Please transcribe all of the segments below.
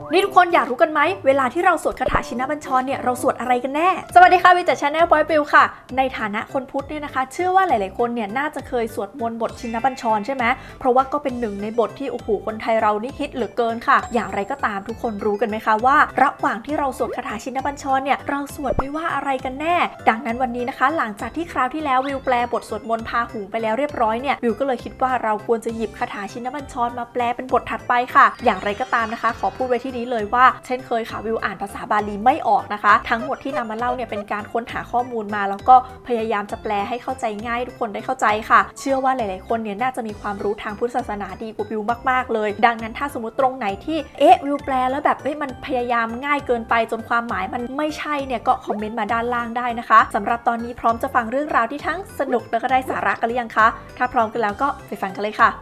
นี่ทุกคนอยากรู้กันไหมเวลาที่เราสวดคาถาชินบัญชรเนี่ยเราสวดอะไรกันแน่สวัสดีค่ะวิจัยชาแนลปอยปิวค่ะในฐานะคนพุทธเนี่ยนะคะเชื่อว่าหลายๆคนเนี่ยน่าจะเคยสวดมนต์บทชินบัญชรใช่ไหมเพราะว่าก็เป็นหนึ่งในบทที่โอ้โหคนไทยเรานี่ฮิตเหลือเกินค่ะอย่างไรก็ตามทุกคนรู้กันไหมคะว่าระหว่างที่เราสวดคาถาชินบัญชรเนี่ยเราสวดไม่ว่าอะไรกันแน่ดังนั้นวันนี้นะคะหลังจากที่คราวที่แล้ววิวแปลบทสวดมนต์พาหุงไปแล้วเรียบร้อยเนี่ยวิวก็เลยคิดว่าเราควรจะหยิบคาถาชินบัญชรมาแปลเป็นบทถัดไปค่ะอย่างไรก็ตามนะคะขอพูดไว้ที่นี้เลยว่าเช่นเคยค่ะวิวอ่านภาษาบาลีไม่ออกนะคะทั้งหมดที่นำมาเล่าเนี่ยเป็นการค้นหาข้อมูลมาแล้วก็พยายามจะแปลให้เข้าใจง่ายทุกคนได้เข้าใจค่ะเชื่อว่าหลายๆคนเนี่ยน่าจะมีความรู้ทางพุทธศาสนาดีกว่าวิวมากๆเลยดังนั้นถ้าสมมติตรงไหนที่วิวแปลแล้วแบบมันพยายามง่ายเกินไปจนความหมายมันไม่ใช่เนี่ยก็คอมเมนต์มาด้านล่างได้นะคะสำหรับตอนนี้พร้อมจะฟังเรื่องราวที่ทั้งสนุกและก็ได้สาระกันหรือยังคะถ้าพร้อมกันแล้วก็ไปฟังกันเลยค่ะ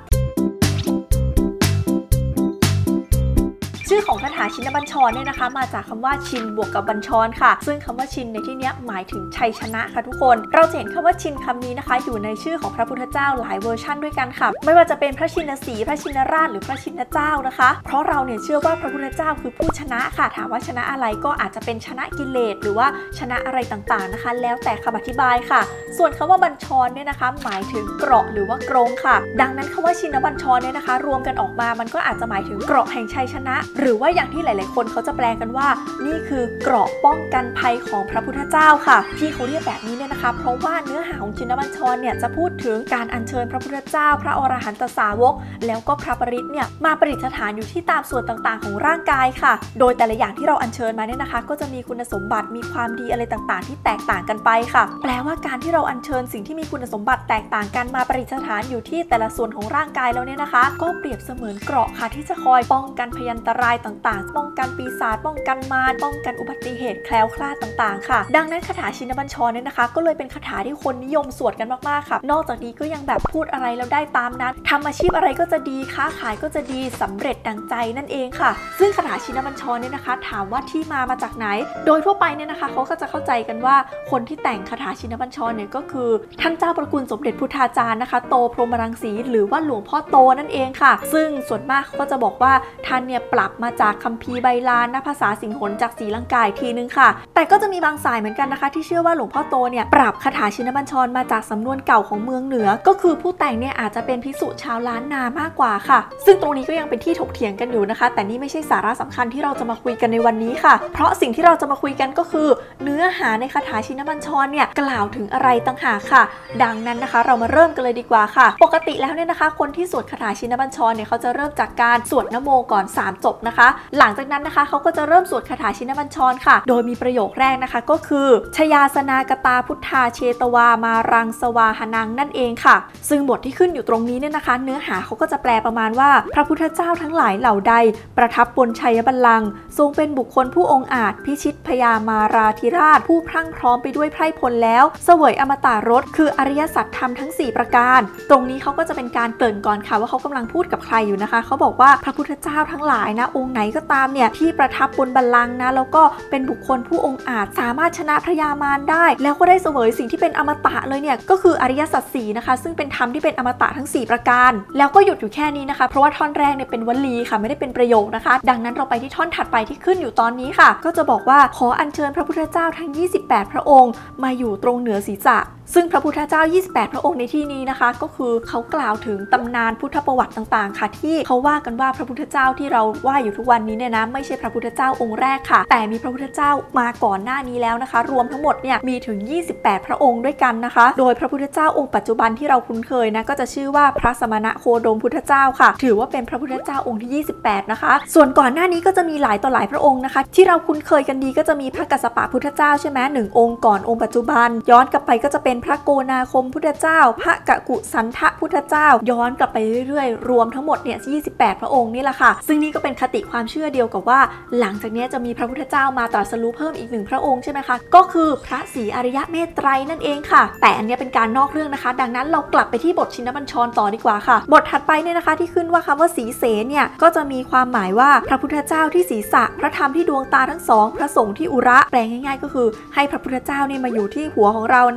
ชื่อของคาถาชินบัญชรเนี่ยนะคะมาจากคำว่าชินบวกกับบัญชรค่ะซึ่งคำว่าชินในที่นี้หมายถึงชัยชนะค่ะทุกคนเราจะเห็นคำว่าชินคำนี้นะคะอยู่ในชื่อของพระพุทธเจ้าหลายเวอร์ชั่นด้วยกันค่ะไม่ว่าจะเป็นพระชินสีห์พระชินราชหรือพระชินเจ้านะคะเพราะเราเนี่ยเชื่อว่าพระพุทธเจ้าคือผู้ชนะค่ะถามว่าชนะอะไรก็อาจจะเป็นชนะกิเลสหรือว่าชนะอะไรต่างๆนะคะแล้วแต่คำอธิบายค่ะส่วนคำว่าบัญชรเนี่ยนะคะหมายถึงเกราะหรือว่ากรงค่ะดังนั้นคำว่าชินบัญชรเนี่ยนะคะรวมกันออกมามันก็อาจจะหมายถึงเกราะแห่งชัยชนะหรือว่าอย่างที่หลายๆคนเขาจะแปลกันว่านี่คือเกราะป้องกันภัยของพระพุทธเจ้าค่ะที่เขาเรียกแบบนี้เนี่ยนะคะเพราะว่าเนื้อหาของชินบัญชรเนี่ยจะพูดถึงการอัญเชิญพระพุทธเจ้าพระอรหันตสาวกแล้วก็พระปริตรเนี่ยมาประดิษฐานอยู่ที่ตามส่วนต่างๆของร่างกายค่ะโดยแต่ละอย่างที่เราอัญเชิญมาเนี่ยนะคะก็จะมีคุณสมบัติมีความดีอะไรต่างๆที่แตกต่างกันไปค่ะแปลว่าการที่เราอัญเชิญสิ่งที่มีคุณสมบัติแตกต่างกันมาประดิษฐานอยู่ที่แต่ละส่วนของร่างกายแล้วเนี่ยนะคะก็เปรียบเสมือนเกราะค่ะที่จะคอยป้องกันพยันตรายต่างๆป้องกันปีศาจป้องกันมารป้องกันอุบัติเหตุแคล้วคลาดต่างๆค่ะดังนั้นคาถาชินบัญชรเนี่ยนะคะก็เลยเป็นคาถาที่คนนิยมสวดกันมากๆค่ะนอกจากนี้ก็ยังแบบพูดอะไรแล้วได้ตามนั้นทำอาชีพอะไรก็จะดีค้าขายก็จะดีสำเร็จดังใจนั่นเองค่ะซึ่งคาถาชินบัญชรเนี่ยนะคะถามว่าที่มาจากไหนโดยทั่วไปเนี่ยนะคะเขาก็จะเข้าใจกันว่าคนที่แต่งคาถาชินบัญชรเนี่ยก็คือท่านเจ้าประคุณสมเด็จพุทธาจารย์นะคะโตพรหมรังสีหรือว่าหลวงพ่อโตนั่นเองค่ะซึ่งส่วนมากเขาก็จะบอกว่าท่านเนี่ยปรับมาจากคัมภีร์ใบลานภาษาสิงหนจากศรีลังกาทีนึงค่ะแต่ก็จะมีบางสายเหมือนกันนะคะที่เชื่อว่าหลวงพ่อโตเนี่ยปรับคาถาชินบัญชรมาจากสำนวนเก่าของเมืองเหนือก็คือผู้แต่งเนี่ยอาจจะเป็นภิกษุชาวล้านนามากกว่าค่ะซึ่งตรงนี้ก็ยังเป็นที่ถกเถียงกันอยู่นะคะแต่นี่ไม่ใช่สาระสำคัญที่เราจะมาคุยกันในวันนี้ค่ะเพราะสิ่งที่เราจะมาคุยกันก็คือเนื้อหาในคาถาชินบัญชรเนี่ยกล่าวถึงอะไรต่างหากค่ะดังนั้นนะคะเรามาเริ่มกันเลยดีกว่าค่ะปกติแล้วเนี่ยนะคะคนที่สวดคาถาชินบัญชรเนี่ยเขาจะเริ่มจากการสวดนโมก่อน3จบนะคะหลังจากนั้นนะคะเขาก็จะเริ่มสวดคาถาชินบัญชรค่ะโดยมีประโยคแรกนะคะก็คือชยาสนากตาพุทธาเชตวามารังสวาหนังนั่นเองค่ะซึ่งบทที่ขึ้นอยู่ตรงนี้เนี่ยนะคะเนื้อหาเขาก็จะแปลประมาณว่าพระพุทธเจ้าทั้งหลายเหล่าใดประทับบนชัยบัลลังก์ทรงเป็นบุคคลผู้องอาจพิชิตพญามาราธิราชผู้พรั่งพร้อมไปด้วยไพร่พลแล้วเสวยอมตะรสคืออริยสัจธรรมทั้ง4ประการตรงนี้เขาก็จะเป็นการเกริ่นก่อนค่ะว่าเขากำลังพูดกับใครอยู่นะคะเขาบอกว่าพระพุทธเจ้าทั้งหลายนะองค์ไหนก็ตามเนี่ยที่ประทับบนบัลลังก์นะแล้วก็เป็นบุคคลผู้องอาจสามารถชนะพญามารได้แล้วก็ได้เสวยสิ่งที่เป็นอมตะเลยเนี่ยก็คืออริยสัจ4นะคะซึ่งเป็นธรรมที่เป็นอมตะทั้ง4ประการแล้วก็หยุดอยู่แค่นี้นะคะเพราะว่าท่อนแรกเนี่ยเป็นวลีค่ะไม่ได้เป็นประโยคนะคะดังนั้นเราไปที่ท่อนถัดไปที่ขึ้นอยู่ตอนนี้ค่ะก็จะบอกว่าขออัญเชิญพระพุทธเจ้าทั้ง28พระองค์มาอยู่ตรงเหนือศีรษะซึ่งพระพุทธเจ้า28พระองค์ในที่นี้นะคะก็คือเขากล่าวถึงตำนานพุทธประวัติต่างๆค่ะที่เขาว่ากันว่าพระพุทธเจ้าที่เราว่าอยู่ทุกวันนี้เนี่ยนะไม่ใช่พระพุทธเจ้าองค์แรกค่ะแต่มีพระพุทธเจ้ามาก่อนหน้านี้แล้วนะคะรวมทั้งหมดเนี่ยมีถึง28พระองค์ด้วยกันนะคะโดยพระพุทธเจ้าองค์ปัจจุบันที่เราคุ้นเคยนะก็จะชื่อว่าพระสมณะโคดมพุทธเจ้าค่ะถือว่าเป็นพระพุทธเจ้าองค์ที่28นะคะส่วนก่อนหน้านี้ก็จะมีหลายต่อหลายพระองค์นะคะที่เราคุ้นเคยกันดีก็จะมีพระกัสสปะพุทธเจ้าใช่ไหม1องค์ก่อนองค์ปัจจุบันย้อนกลับไปก็จะเป็นพระโกนาคมพุทธเจ้าพระกกุสันทะพุทธเจ้าย้อนกลับไปเรื่อยๆรวมทั้งหมดเนี่ย28พระองค์นี่แหละค่ะซึ่งนี่ก็เป็นคติความเชื่อเดียวกับว่าหลังจากนี้จะมีพระพุทธเจ้ามาตรัสรู้เพิ่มอีก1พระองค์ใช่ไหมคะก็คือพระศรีอริยเมตไตรนั่นเองค่ะแต่อันนี้เป็นการนอกเรื่องนะคะดังนั้นเรากลับไปที่บทชินบัญชรต่อดีกว่าค่ะบทถัดไปเนี่ยนะคะที่ขึ้นว่าคำว่าสีเสเนี่ยก็จะมีความหมายว่าพระพุทธเจ้าที่ศีรษะพระธรรมที่ดวงตาทั้งสองพระสงฆ์ที่อุระแปลง่ายๆก็คือให้พระพุทธเจ้าเนี่ยมาอยู่ที่หัวของเรานะให้พระ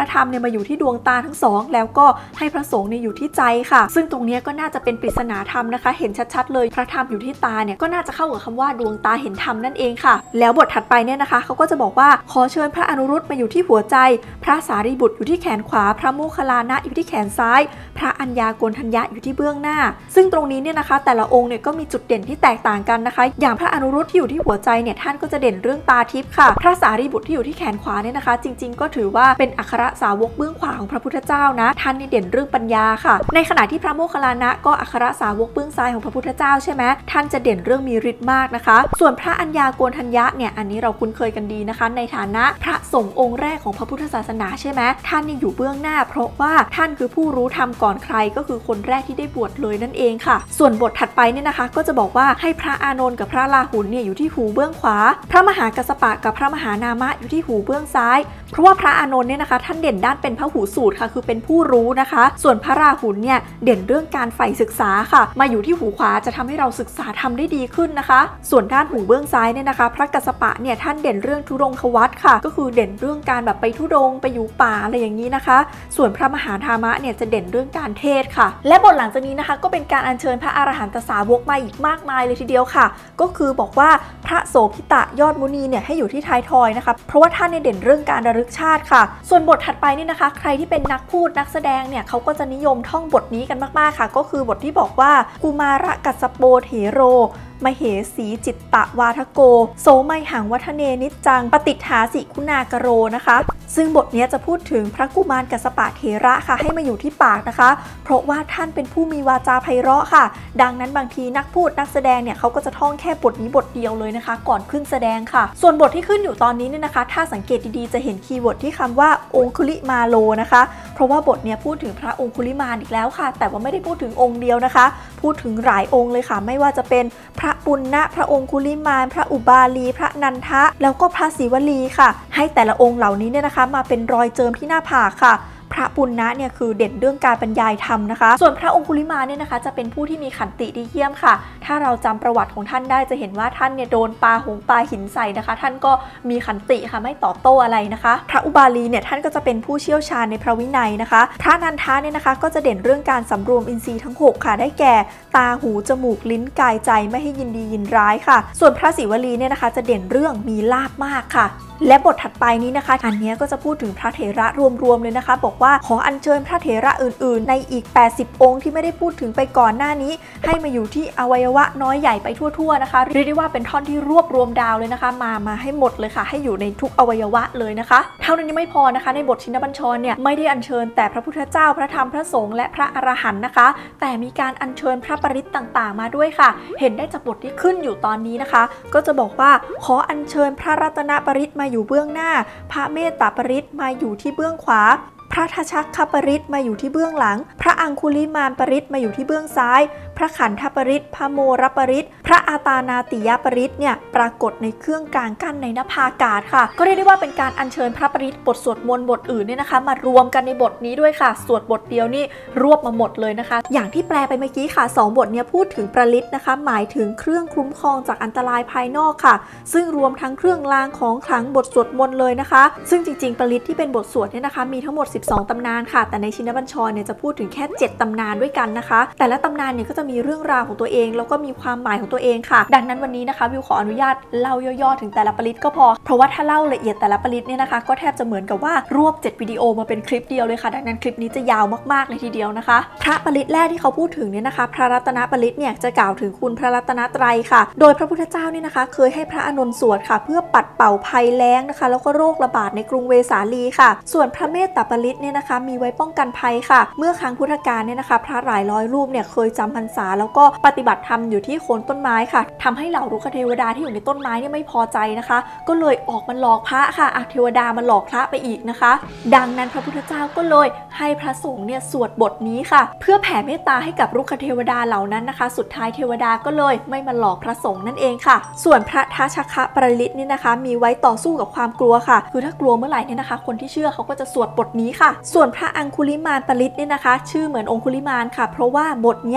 ธรรมเนี่ยมาอยู่ที่ดวงตาทั้งสองแล้วก็ให้พระสงฆ์เนี่ยอยู่ที่ใจค่ะซึ่งตรงนี้ก็น่าจะเป็นปริศนาธรรมนะคะเห็นชัดๆเลยพระธรรมอยู่ที่ตาเนี่ยก็น่าจะเข้ากับคำว่าดวงตาเห็นธรรมนั่นเองค่ะแล้วบทถัดไปเนี่ยนะคะเขาก็จะบอกว่าขอเชิญพระอนุรุตมาอยู่ที่หัวใจพระสารีบุตรอยู่ที่แขนขวาพระโมคคัลลานะอยู่ที่แขนซ้ายพระอัญญาโกณฑัญญะอยู่ที่เบื้องหน้าซึ่งตรงนี้เนี่ยนะคะแต่ละองค์เนี่ยก็มีจุดเด่นที่แตกต่างกันนะคะอย่างพระอนุรุตที่อยู่ที่หัวใจเนี่ยท่านก็จะเด่นเรื่องตาทิพย์ค่ะพระสารีบุตรที่อยู่ที่แขนขวาเนี่ยนะคะจริงๆก็ถือว่าเป็นอัครสาวกเบื้องขวาของพระพุทธเจ้านะท่านนี่เด่นเรื่องปัญญาค่ะในขณะที่พระโมคคัลลานะก็อัครสาวกเบื้องซ้ายของพระพุทธเจ้าใช่ไหมท่านจะเด่นเรื่องมีฤทธิ์มากนะคะส่วนพระอัญญาโกณฑัญญะเนี่ยอันนี้เราคุ้นเคยกันดีนะคะในฐานะพระสงฆ์องค์แรกของพระพุทธศาสนาใช่ไหมท่านนี่อยู่เบื้องหน้าเพราะว่าท่านคือผู้รู้ธรรมก่อนใครก็คือคนแรกที่ได้บวชเลยนั่นเองค่ะส่วนบทถัดไปเนี่ยนะคะก็จะบอกว่าให้พระอานนท์กับพระราหุลเนี่ยอยู่ที่หูเบื้องขวาพระมหากัสสปะกับพระมหานามะอยู่ที่หูเบื้องซ้ายเพราะว่าพระอานนท์เนี่ยนะคะท่านเด่นด้านเป็นพหูสูตรค่ะคือเป็นผู้รู้นะคะส่วนพระราหุลเนี่ยเด่นเรื่องการใฝ่ศึกษาค่ะมาอยู่ที่หูขวาจะทำให้เราศึกษาทำได้ดีขึ้นนะคะส่วนด้านหูเบื้องซ้ายเนี่ยนะคะพระกัสสปะเนี่ยท่านเด่นเรื่องธุดงควัตรค่ะก็คือเด่นเรื่องการแบบไปธุดงไปอยู่ป่าอะไรอย่างนี้นะคะส่วนพระมหาธามะเนี่ยจะเด่นเรื่องการเทศค่ะและบทหลังจากนี้นะคะก็เป็นการอัญเชิญพระอรหันตสาวกมาอีกมากมายเลยทีเดียวค่ะก็คือบอกว่าพระโสภิตะยอดมุนีเนี่ยให้อยู่ที่ท้ายทอยนะคะเพราะว่าท่านเนี่ยเด่นเรื่องการระลึกชาติค่ะส่วนบทถัดไปนี่นะคะใครที่เป็นนักพูดนักแสดงเนี่ยเขาก็จะนิยมท่องบทนี้กันมากๆค่ะก็คือบทที่บอกว่ากุมารกัสสโปเถโรมเหสีจิตตะวาทโกโสไมหังวัฒเนนิจจังปฏิฐาสิคุณากโรนะคะซึ่งบทนี้จะพูดถึงพระกุมารกัสสปะเถระค่ะให้มาอยู่ที่ปากนะคะเพราะว่าท่านเป็นผู้มีวาจาไพเราะค่ะดังนั้นบางทีนักพูดนักแสดงเนี่ยเขาก็จะท่องแค่บทนี้บทเดียวเลยนะคะก่อนขึ้นแสดงค่ะส่วนบทที่ขึ้นอยู่ตอนนี้เนี่ยนะคะถ้าสังเกตดีๆจะเห็นคีย์เวิร์ดที่คำว่าองคุลิมาโลนะคะเพราะว่าบทนี้พูดถึงพระองคุลิมานอีกแล้วค่ะแต่ว่าไม่ได้พูดถึงองค์เดียวนะคะพูดถึงหลายองค์เลยค่ะไม่ว่าจะเป็นพระปุณณะพระองคุลิมานพระอุบาลีพระนันทะแล้วก็พระศิวลีค่ะให้แต่ละองค์เหล่านี้เนี่ยนะคะมาเป็นรอยเจิมที่หน้าผากค่ะพระปุณณะเนี่ยคือเด่นเรื่องการบรรยายธรรมนะคะส่วนพระองคุลิมานเนี่ยนะคะจะเป็นผู้ที่มีขันติดีเยี่ยมค่ะถ้าเราจำประวัติของท่านได้จะเห็นว่าท่านเนี่ยโดนปาหินใส่นะคะท่านก็มีขันติค่ะไม่ตอบโต้อะไรนะคะพระอุบาลีเนี่ยท่านก็จะเป็นผู้เชี่ยวชาญในพระวินัยนะคะพระนันทะเนี่ยนะคะก็จะเด่นเรื่องการสำรวมอินทรีย์ทั้ง6ค่ะได้แก่ตาหูจมูกลิ้นกายใจไม่ให้ยินดียินร้ายค่ะส่วนพระศิวลีเนี่ยนะคะจะเด่นเรื่องมีลาภมากค่ะและบทถัดไปนี้นะคะอันนี้ก็จะพูดถึงพระเถระรวมๆเลยนะคะบอกว่าขออัญเชิญพระเถระอื่นๆในอีก80องค์ที่ไม่ได้พูดถึงไปก่อนหน้านี้ให้มาอยู่ที่อวัยวะน้อยใหญ่ไปทั่วๆนะคะเรียกได้ว่าเป็นท่อนที่รวบรวมดาวเลยนะคะมาให้หมดเลยค่ะให้อยู่ในทุกอวัยวะเลยนะคะเท่านั้นยังไม่พอนะคะในบทชินบัญชรเนี่ยไม่ได้อัญเชิญแต่พระพุทธเจ้าพระธรรมพระสงฆ์และพระอรหันต์นะคะแต่มีการอัญเชิญพระปริตต่างๆมาด้วยค่ะเห็นได้จากบทที่ขึ้นอยู่ตอนนี้นะคะก็จะบอกว่าขออัญเชิญพระรัตนปริตมาอยู่เบื้องหน้าพระเมตตาปริตมาอยู่ที่เบื้องขวาพระทัชชักคปริตมาอยู่ที่เบื้องหลังพระอังคุลิมานปริตมาอยู่ที่เบื้องซ้ายพระขันธปริตพระโมรปริตพระอาตานาติยปริตเนี่ยปรากฏในเครื่องกลางกั้นในนภาอากาศค่ะก็เรียกได้ว่าเป็นการอัญเชิญพระปริตบทสวดมนต์บทอื่นเนี่ยนะคะมารวมกันในบทนี้ด้วยค่ะสวดบทเดียวนี่รวบมาหมดเลยนะคะอย่างที่แปลไปเมื่อกี้ค่ะ2บทเนี่ยพูดถึงปริตนะคะหมายถึงเครื่องคุ้มครองจากอันตรายภายนอกค่ะซึ่งรวมทั้งเครื่องรางของขลังบทสวดมนต์เลยนะคะซึ่งจริงๆปริตที่เป็นบทสวดเนี่ยนะคะมีทั้งหมด12ตำนานค่ะแต่ในชินบัญชรเนี่ยจะพูดถึงแค่7ตำนานด้วยกันนะคะแต่ละตำนานเนี่ยก็จะมีเรื่องราวของตัวเองแล้วก็มีความหมายของตัวเองค่ะดังนั้นวันนี้นะคะวิวขออนุญาตเล่าย่อๆถึงแต่ละปริตก็พอเพราะว่าถ้าเล่าละเอียดแต่ละปริตเนี่ยนะคะก็แทบจะเหมือนกับว่ารวบ7วิดีโอมาเป็นคลิปเดียวเลยค่ะดังนั้นคลิปนี้จะยาวมากๆเลยทีเดียวนะคะพระปริตแรกที่เขาพูดถึงเนี่ยนะคะพระรัตนปริตเนี่ยจะกล่าวถึงคุณพระรัตนตรัยค่ะโดยพระพุทธเจ้าเนี่ยนะคะเคยให้พระอานนท์สวดค่ะเพื่อปัดเป่าภัยแล้งนะคะแล้วก็โรคระบาดในกรุงเวสาลีค่ะส่วนพระเมตตาปริตเนี่ยนะคะมีไว้ป้องกันภัยค่ะเมื่อครั้งพุทธกาลเนี่ยนะคะพระหลายร้อยรูปเนี่ยเคยจำพรรษาแล้วก็ปฏิบัติธรรมอยู่ที่โคนต้นไม้ค่ะทำให้เหล่ารุกขเทวดาที่อยู่ในต้นไม้เนี่ยไม่พอใจนะคะก็เลยออกมาหลอกพระค่ะเทวดามาหลอกพระไปอีกนะคะดังนั้นพระพุทธเจ้าก็เลยให้พระสงฆ์เนี่ยสวดบทนี้ค่ะเพื่อแผ่เมตตาให้กับรุกขเทวดาเหล่านั้นนะคะสุดท้ายเทวดาก็เลยไม่มาหลอกพระสงฆ์นั่นเองค่ะส่วนพระทัชชะปริตเนี่ยนะคะมีไว้ต่อสู้กับความกลัวค่ะคือถ้ากลัวเมื่อไหร่เนี่ยนะคะคนที่เชื่อเขาก็จะสวดบทนี้ค่ะส่วนพระอังคุลิมานปริตเนี่ยนะคะชื่อเหมือนองคุลิมานค่ะเพราะว่าบทนี้ท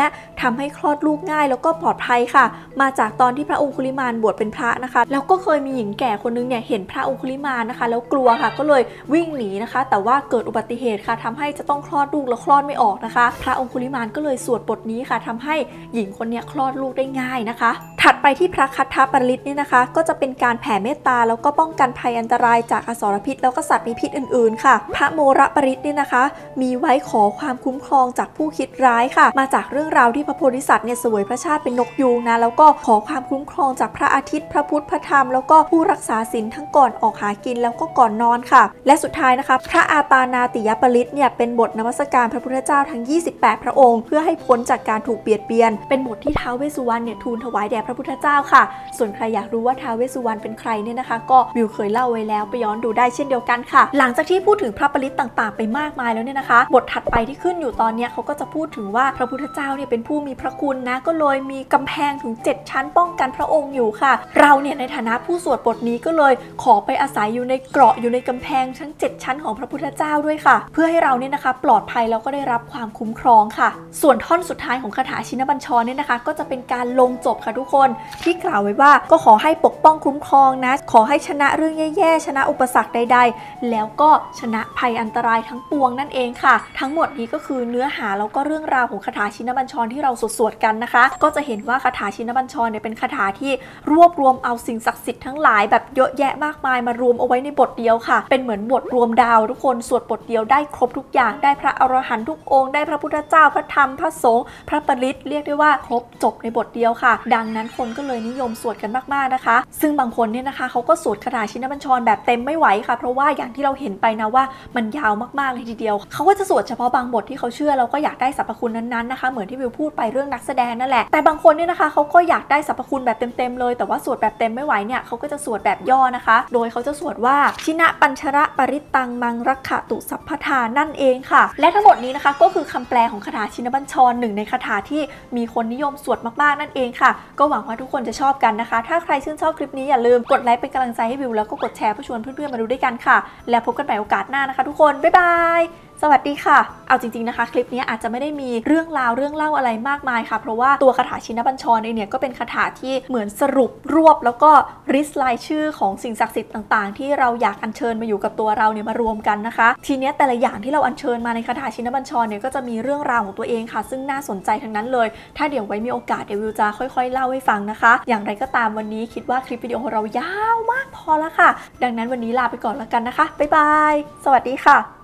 ำให้คลอดลูกง่ายแล้วก็ปลอดภัยค่ะมาจากตอนที่พระองคุลิมานบวชเป็นพระนะคะแล้วก็เคยมีหญิงแก่คนนึงเนี่ยเห็นพระองคุลิมานนะคะแล้วกลัวค่ะก็เลยวิ่งหนีนะคะแต่ว่าเกิดอุบัติเหตุค่ะทำให้จะต้องคลอดลูกแล้วคลอดไม่ออกนะคะพระองคุลิมานก็เลยสวดบทนี้ค่ะทำให้หญิงคนนี้คลอดลูกได้ง่ายนะคะถัดไปที่พระคัทธปริตนี่นะคะก็จะเป็นการแผ่เมตตาแล้วก็ป้องกันภัยอันตรายจากอสรพิษแล้วก็สัตว์มีพิษอื่นๆค่ะพระโมรปริตนี่นะคะมีไว้ขอความคุ้มครองจากผู้คิดร้ายค่ะมาจากเรื่องราวที่พระโพธิสัตว์เนี่ยเสวยพระชาติเป็นนกยูงนะแล้วก็ขอความคุ้มครองจากพระอาทิตย์พระพุทธพระธรรมแล้วก็ผู้รักษาศีลทั้งก่อนออกหากินแล้วก็ก่อนนอนค่ะและสุดท้ายนะคะพระอาตานาติยปริตเนี่ยเป็นบทนมัสการพระพุทธเจ้าทั้ง28พระองค์เพื่อให้พ้นจากการถูกเบียดเบียนเป็นบทที่ท้าวเวสสุวรรณเนี่ยทูลถวายแด่พระพุทธเจ้าค่ะส่วนใครอยากรู้ว่าท้าวเวสสุวรรณเป็นใครเนี่ยนะคะก็วิวเคยเล่าไว้แล้วไปย้อนดูได้เช่นเดียวกันค่ะหลังจากที่พูดถึงพระปริตต่างๆไปมากมายแล้วเนี่ยนะคะบทถัดไปที่ขึ้นอยู่ตอนนี้เขาก็จะพูดถึงว่าพระพุทธเจ้าเนี่ยเป็นผู้มีพระคุณนะก็เลยมีกำแพงถึง7ชั้นป้องกันพระองค์อยู่ค่ะเราเนี่ยในฐานะผู้สวดบทนี้ก็เลยขอไปอาศัยอยู่ในเกราะอยู่ในกำแพงทั้ง7ชั้นของพระพุทธเจ้าด้วยค่ะเพื่อให้เราเนี่ยนะคะปลอดภัยแล้วก็ได้รับความคุ้มครองค่ะส่วนท่อนสุดท้ายของคาถาชินบัญชรเนี่ยนะคะก็จะเป็นการลงจบค่ะทุกคนที่กล่าวไว้ว่าก็ขอให้ปกป้องคุ้มครองนะขอให้ชนะเรื่องแย่ๆชนะอุปสรรคใดๆแล้วก็ชนะภัยอันตรายทั้งปวงนั่นเองค่ะทั้งหมดนี้ก็คือเนื้อหาแล้วก็เรื่องราวของคาถาชินบัญชรที่เราสวดกันนะคะก็จะเห็นว่าคาถาชินบัญชรเนี่ยเป็นคาถาที่รวบรวมเอาสิ่งศักดิ์สิทธิ์ทั้งหลายแบบเยอะแยะมากมายมารวมเอาไว้ในบทเดียวค่ะเป็นเหมือนบทรวมดาวทุกคนสวดบทเดียวได้ครบทุกอย่างได้พระอรหันต์ทุกองค์ได้พระพุทธเจ้าพระธรรมพระสงฆ์พระปริตเรียกได้ว่าครบจบในบทเดียวค่ะดังนั้นคนก็เลยนิยมสวดกันมากๆนะคะซึ่งบางคนเนี่ยนะคะเขาก็สวดคาถาชินบัญชรแบบเต็มไม่ไหวค่ะเพราะว่าอย่างที่เราเห็นไปนะว่ามันยาวมากๆเลยทีเดียวเขาก็จะสวดเฉพาะบางบทที่เขาเชื่อแล้วก็อยากได้สรรพคุณนั้นๆนะคะเหมือนที่วิวพูดไปเรื่องนักแสดงนั่นแหละแต่บางคนเนี่ยนะคะเขาก็อยากได้สรรพคุณแบบเต็มๆเลยแต่ว่าสวดแบบเต็มไม่ไหวเนี่ยเขาก็จะสวดแบบย่อนะคะโดยเขาจะสวดว่าชินะปัญชระปริตตังมังรักขตุสัพพทานั่นเองค่ะและทั้งหมดนี้นะคะก็คือคำแปลของคาถาชินบัญชรหนึ่งในคาถาที่มีคนนิยมสวดมากๆนั่นเองค่ะก็หวังว่าทุกคนจะชอบกันนะคะถ้าใครชื่นชอบคลิปนี้อย่าลืมกดไลค์เป็นกำลังใจให้วิวแล้วก็กดแชร์เพื่อชวนเพื่อนๆมาดูด้วยกันค่ะแล้วพบกันใหม่โอกาสหน้านะคะทุกคนบ๊ายบายสวัสดีค่ะเอาจริงๆนะคะคลิปนี้อาจจะไม่ได้มีเรื่องราวเรื่องเล่าอะไรมากมายค่ะเพราะว่าตัวคาถาชินบัญชรเองเนี่ยก็เป็นคาถาที่เหมือนสรุปรวบแล้วก็ริสต์รายชื่อของสิ่งศักดิ์สิทธิ์ต่างๆที่เราอยากอัญเชิญมาอยู่กับตัวเราเนี่ยมารวมกันนะคะทีนี้แต่ละอย่างที่เราอัญเชิญมาในคาถาชินบัญชรเนี่ยก็จะมีเรื่องราวของตัวเองค่ะซึ่งน่าสนใจทั้งนั้นเลยถ้าเดี๋ยวไว้มีโอกาสเดี๋ยววิวจะค่อยๆเล่าให้ฟังนะคะอย่างไรก็ตามวันนี้คิดว่าคลิปวิดีโอของเรายาวมากพอแล้วค่ะดังนั้นวันนี้ลาไปก่อนแล้วกันนะคะบ๊ายบายสวัสดีค่ะ